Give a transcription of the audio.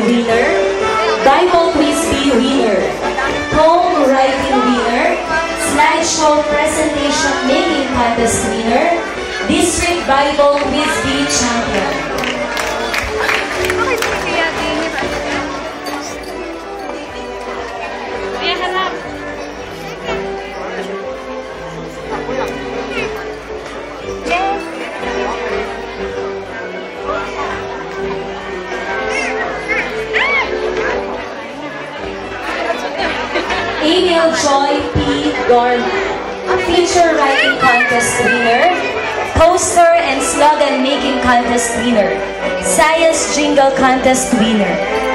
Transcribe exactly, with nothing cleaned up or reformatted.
winner, Bible Quiz Bee winner, Poem Writing winner, Slideshow Presentation Making Contest winner, District Bible Quiz Bee champion. Emil Joy P. Gorman, Feature Writing Contest winner, Poster and Slogan Making Contest winner, Science Jingle Contest winner.